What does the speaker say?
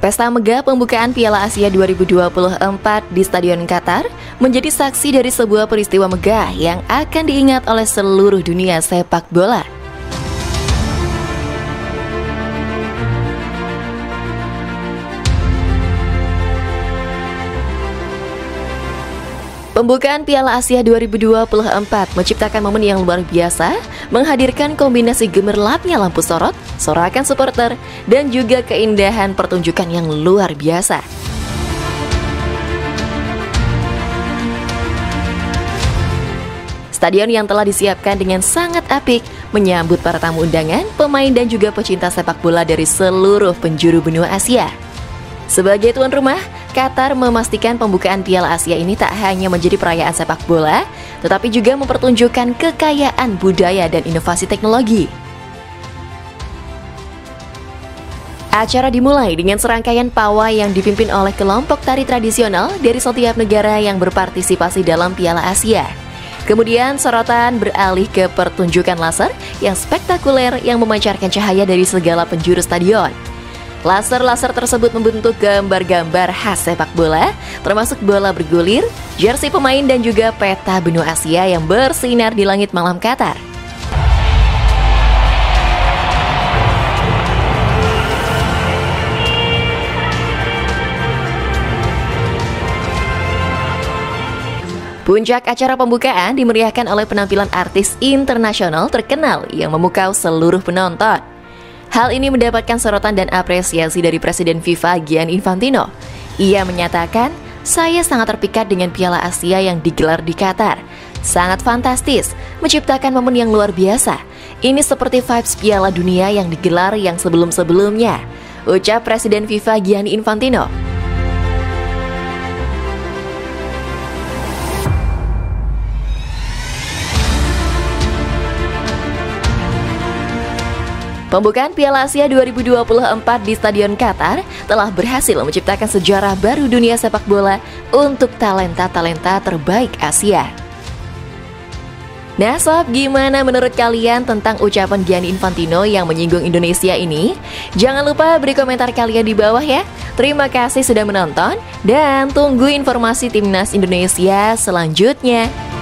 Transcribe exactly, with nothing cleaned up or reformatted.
Pesta megah pembukaan Piala Asia dua ribu dua puluh empat di Stadion Qatar menjadi saksi dari sebuah peristiwa megah yang akan diingat oleh seluruh dunia sepak bola. Pembukaan Piala Asia dua ribu dua puluh empat menciptakan momen yang luar biasa, menghadirkan kombinasi gemerlapnya lampu sorot, sorakan supporter, dan juga keindahan pertunjukan yang luar biasa. Stadion yang telah disiapkan dengan sangat apik menyambut para tamu undangan, pemain dan juga pecinta sepak bola dari seluruh penjuru benua Asia. Sebagai tuan rumah, Qatar memastikan pembukaan Piala Asia ini tak hanya menjadi perayaan sepak bola, tetapi juga mempertunjukkan kekayaan budaya dan inovasi teknologi. Acara dimulai dengan serangkaian pawai yang dipimpin oleh kelompok tari tradisional dari setiap negara yang berpartisipasi dalam Piala Asia. Kemudian sorotan beralih ke pertunjukan laser yang spektakuler yang memancarkan cahaya dari segala penjuru stadion. Laser-laser tersebut membentuk gambar-gambar khas sepak bola, termasuk bola bergulir, jersey pemain dan juga peta benua Asia yang bersinar di langit malam Qatar. Puncak acara pembukaan dimeriahkan oleh penampilan artis internasional terkenal yang memukau seluruh penonton. Hal ini mendapatkan sorotan dan apresiasi dari Presiden FIFA Gianni Infantino. Ia menyatakan, "Saya sangat terpikat dengan Piala Asia yang digelar di Qatar. Sangat fantastis, menciptakan momen yang luar biasa. Ini seperti vibes Piala Dunia yang digelar yang sebelum-sebelumnya," ucap Presiden FIFA Gianni Infantino. Pembukaan Piala Asia dua ribu dua puluh empat di Stadion Qatar telah berhasil menciptakan sejarah baru dunia sepak bola untuk talenta-talenta terbaik Asia. Nah sob, gimana menurut kalian tentang ucapan Gianni Infantino yang menyinggung Indonesia ini? Jangan lupa beri komentar kalian di bawah ya. Terima kasih sudah menonton dan tunggu informasi Timnas Indonesia selanjutnya.